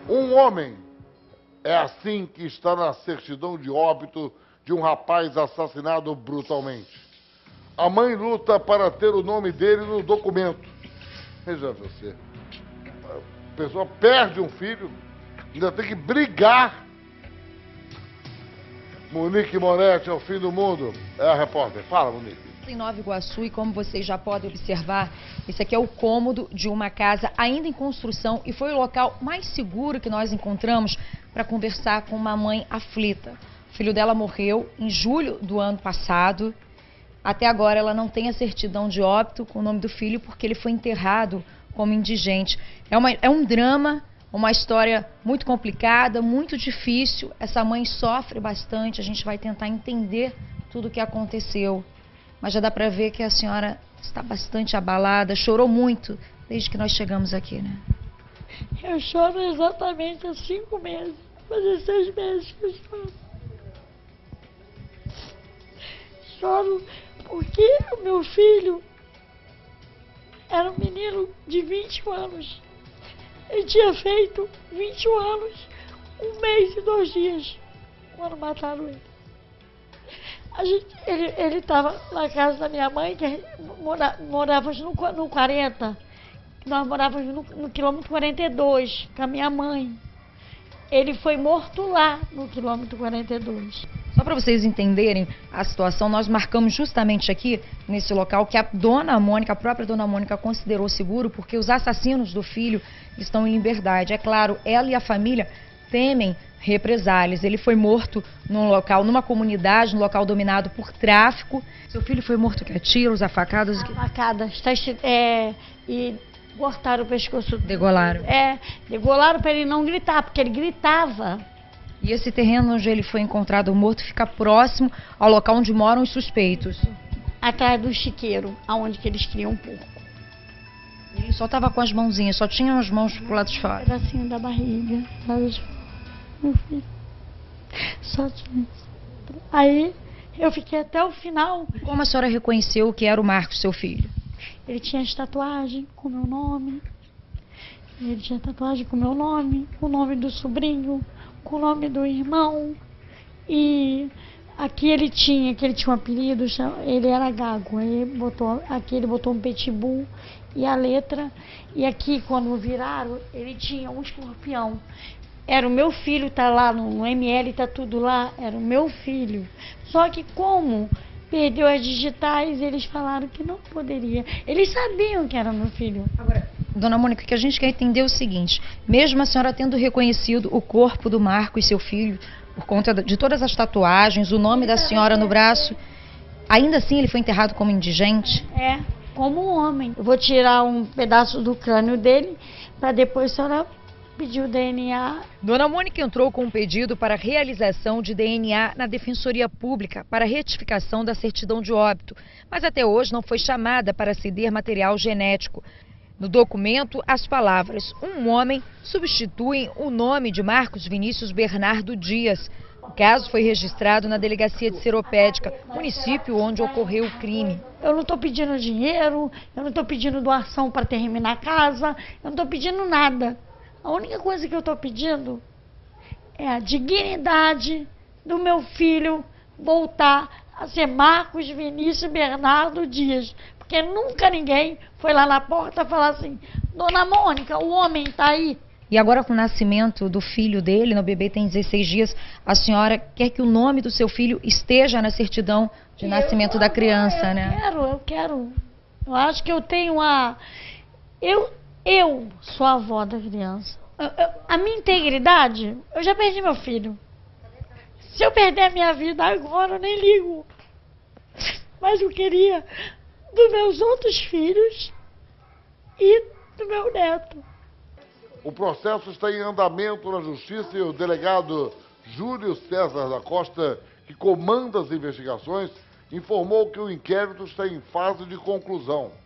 Um homem é assim que está na certidão de óbito de um rapaz assassinado brutalmente. A mãe luta para ter o nome dele no documento. Veja você, a pessoa perde um filho, ainda tem que brigar. Monique Moretti, é o fim do mundo, é a repórter. Fala, Monique. Em Nova Iguaçu, e como vocês já podem observar, esse aqui é o cômodo de uma casa ainda em construção e foi o local mais seguro que nós encontramos para conversar com uma mãe aflita. O filho dela morreu em julho do ano passado. Até agora ela não tem a certidão de óbito com o nome do filho porque ele foi enterrado como indigente. É um drama, uma história muito complicada, muito difícil. Essa mãe sofre bastante, a gente vai tentar entender tudo o que aconteceu. Mas já dá para ver que a senhora está bastante abalada, chorou muito desde que nós chegamos aqui, né? Eu choro exatamente há 5 meses, fazer 6 meses que eu choro. Choro porque o meu filho era um menino de 20 anos. Ele tinha feito 21 anos, 1 mês e 2 dias, quando mataram ele. Ele estava na casa da minha mãe, que morávamos no 40, nós morávamos no quilômetro 42 com a minha mãe. Ele foi morto lá no quilômetro 42. Só para vocês entenderem a situação, nós marcamos justamente aqui, nesse local, que a dona Mônica, a própria dona Mônica, considerou seguro porque os assassinos do filho estão em liberdade. É claro, ela e a família temem represálias. Ele foi morto num local, numa comunidade, num local dominado por tráfico. Seu filho foi morto a tiros, a facadas? A facadas. E cortaram o pescoço. Degolaram? Degolaram para ele não gritar, porque ele gritava. E esse terreno onde ele foi encontrado morto fica próximo ao local onde moram os suspeitos? Atrás do chiqueiro, aonde que eles criam um porco. Ele só estava com as mãozinhas, só tinha as mãos pro lado de fora? Um pedacinho da barriga, sabe? Meu filho. Só tinha isso. Aí eu fiquei até o final. E como a senhora reconheceu que era o Marcos, seu filho? Ele tinha as tatuagens com meu nome. Ele tinha tatuagem com meu nome, com o nome do sobrinho, com o nome do irmão. E aqui ele tinha um apelido, ele era Gago. Aqui ele botou um pitbull e a letra. E aqui, quando viraram, ele tinha um escorpião. Era o meu filho, tá lá no ML, tá tudo lá, era o meu filho. Só que como perdeu as digitais, eles falaram que não poderia. Eles sabiam que era meu filho. Agora, dona Mônica, o que a gente quer entender é o seguinte, mesmo a senhora tendo reconhecido o corpo do Marco e seu filho, por conta de todas as tatuagens, o nome da senhora no braço, ainda assim ele foi enterrado como indigente? É, como um homem. Eu vou tirar um pedaço do crânio dele, para depois a senhora pedir o DNA. Dona Mônica entrou com um pedido para realização de DNA na Defensoria Pública para retificação da certidão de óbito, mas até hoje não foi chamada para ceder material genético. No documento, as palavras "um homem" substituem o nome de Marcos Vinícius Bernardo Dias. O caso foi registrado na Delegacia de Seropédica, município onde ocorreu o crime. Eu não estou pedindo dinheiro, eu não estou pedindo doação para terminar a casa, eu não estou pedindo nada. A única coisa que eu estou pedindo é a dignidade do meu filho voltar a ser Marcos Vinícius Bernardo Dias. Porque nunca ninguém foi lá na porta falar assim: Dona Mônica, o homem está aí. E agora, com o nascimento do filho dele, o bebê tem 16 dias, a senhora quer que o nome do seu filho esteja na certidão de nascimento da criança, né? Eu quero. Eu acho que eu tenho a... Eu sou a avó da criança. A minha integridade, eu já perdi meu filho. Se eu perder a minha vida agora, eu nem ligo. Mas eu queria dos meus outros filhos e do meu neto. O processo está em andamento na Justiça e o delegado Júlio César da Costa, que comanda as investigações, informou que o inquérito está em fase de conclusão.